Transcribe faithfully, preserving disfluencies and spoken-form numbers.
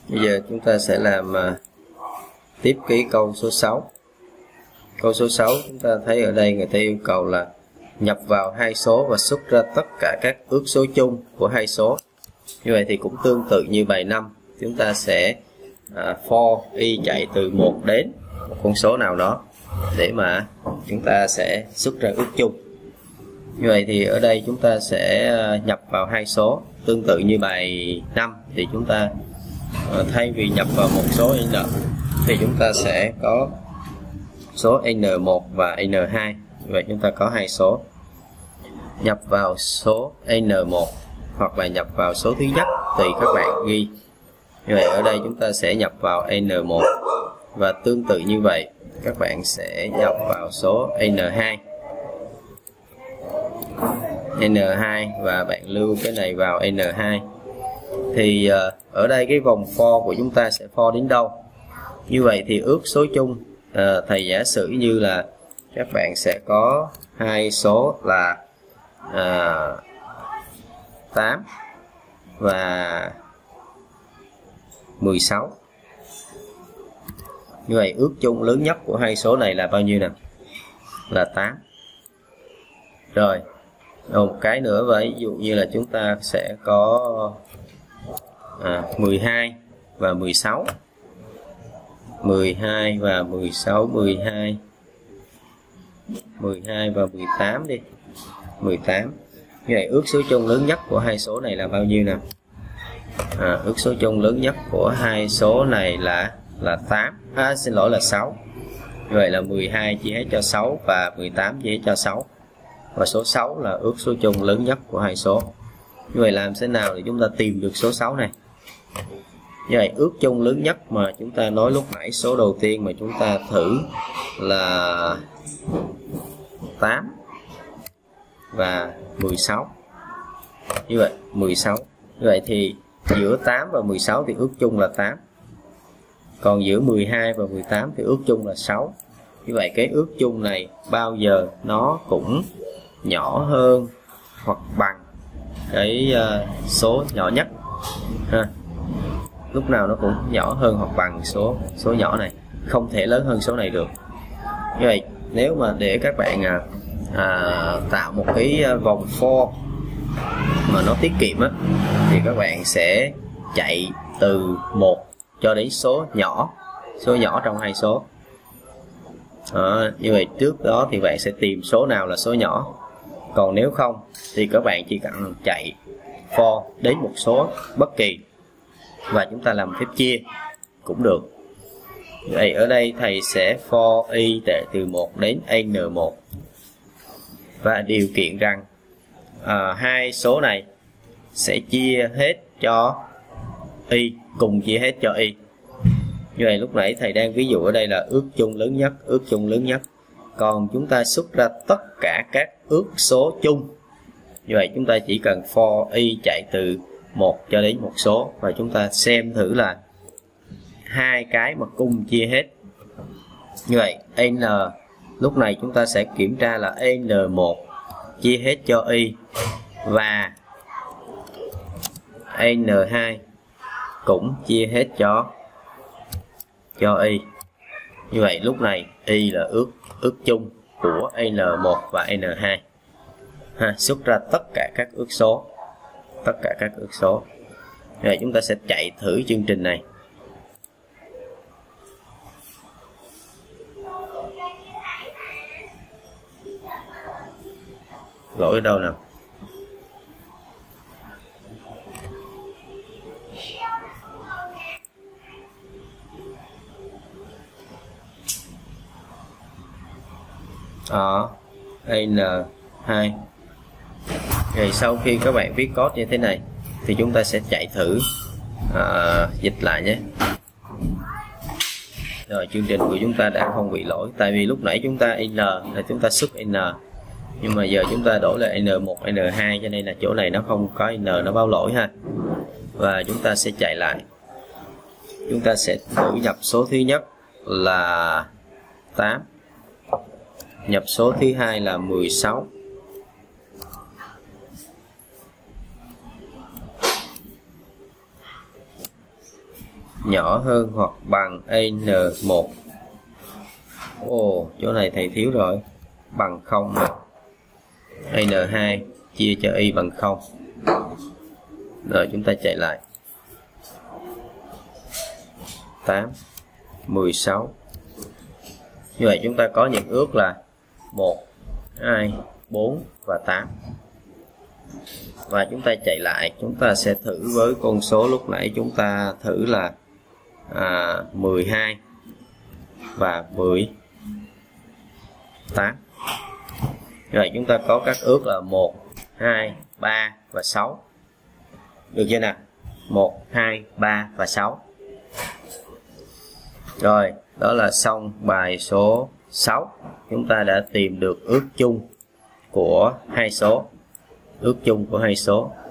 Bây giờ chúng ta sẽ làm uh, tiếp cái câu số sáu. Câu số sáu chúng ta thấy ở đây người ta yêu cầu là nhập vào hai số và xuất ra tất cả các ước số chung của hai số. Như vậy thì cũng tương tự như bài năm, chúng ta sẽ uh, for y chạy từ một đến một con số nào đó để mà chúng ta sẽ xuất ra ước chung. Như vậy thì ở đây chúng ta sẽ nhập vào hai số, tương tự như bài năm thì chúng ta uh, thay vì nhập vào một số n thì chúng ta sẽ có số n một và n hai. Như vậy chúng ta có hai số, nhập vào số n một hoặc là nhập vào số thứ nhất tùy các bạn ghi. Như vậy ở đây chúng ta sẽ nhập vào n một và tương tự như vậy các bạn sẽ nhập vào số n hai. n hai và bạn lưu cái này vào n hai. Thì uh, ở đây cái vòng for của chúng ta sẽ for đến đâu? Như vậy thì ước số chung, uh, thầy giả sử như là các bạn sẽ có hai số là uh, tám và mười sáu. Như vậy ước chung lớn nhất của hai số này là bao nhiêu nè? Là tám. Rồi, một cái nữa, ví dụ như là chúng ta sẽ có à, mười hai và mười sáu. mười hai và mười sáu, mười hai, mười hai và mười tám đi. mười tám. Như vậy ước số chung lớn nhất của hai số này là bao nhiêu nè? À, ước số chung lớn nhất của hai số này là là tám. À, xin lỗi là sáu. Như vậy là mười hai chia hết cho sáu và mười tám chia hết cho sáu. Và số sáu là ước số chung lớn nhất của hai số. Như vậy làm thế nào để chúng ta tìm được số sáu này? Như vậy ước chung lớn nhất mà chúng ta nói lúc nãy, số đầu tiên mà chúng ta thử là tám và mười sáu. Như vậy mười sáu. Như vậy thì giữa tám và mười sáu thì ước chung là tám. Còn giữa mười hai và mười tám thì ước chung là sáu. Như vậy cái ước chung này bao giờ nó cũng nhỏ hơn hoặc bằng cái uh, số nhỏ nhất ha. Lúc nào nó cũng nhỏ hơn hoặc bằng số số nhỏ này, không thể lớn hơn số này được. Như vậy nếu mà để các bạn à, à, tạo một cái vòng for mà nó tiết kiệm á, thì các bạn sẽ chạy từ một cho đến số nhỏ, số nhỏ trong hai số. À, như vậy trước đó thì bạn sẽ tìm số nào là số nhỏ. Còn nếu không thì các bạn chỉ cần chạy for đến một số bất kỳ và chúng ta làm phép chia cũng được. Vậy ở đây thầy sẽ for y để từ một đến n một và điều kiện rằng à, hai số này sẽ chia hết cho y, cùng chia hết cho y. Như vậy lúc nãy thầy đang ví dụ ở đây là ước chung lớn nhất, ước chung lớn nhất. Còn chúng ta xuất ra tất cả các ước số chung. Như vậy chúng ta chỉ cần for y chạy từ một cho đến một số và chúng ta xem thử là hai cái mà cùng chia hết. Như vậy n lúc này chúng ta sẽ kiểm tra là n một chia hết cho y và n hai cũng chia hết cho cho y. Như vậy lúc này y là ước ước chung của n một và n hai ha, xuất ra tất cả các ước số, tất cả các ước số. Rồi chúng ta sẽ chạy thử chương trình này. Lỗi ở đâu nào? Đó, n hai. Rồi sau khi các bạn viết code như thế này thì chúng ta sẽ chạy thử, à, dịch lại nhé. Rồi chương trình của chúng ta đã không bị lỗi, tại vì lúc nãy chúng ta n là chúng ta xuất n, nhưng mà giờ chúng ta đổi lại n một, n hai, cho nên là chỗ này nó không có n, nó báo lỗi ha. Và chúng ta sẽ chạy lại. Chúng ta sẽ thử nhập số thứ nhất là tám, nhập số thứ hai là mười sáu, nhỏ hơn hoặc bằng n một. Ồ, chỗ này thầy thiếu rồi. Bằng không mà. n hai chia cho y bằng không. Rồi chúng ta chạy lại. tám, mười sáu. Như vậy chúng ta có những ước là một, hai, bốn và tám. Và chúng ta chạy lại, chúng ta sẽ thử với con số lúc nãy chúng ta thử là à, mười hai và mười tám. Rồi chúng ta có các ước là một, hai, ba và sáu. Được chưa nào? một, hai, ba và sáu. Rồi, đó là xong bài số sáu. Chúng ta đã tìm được ước chung của hai số. Ước chung của hai số.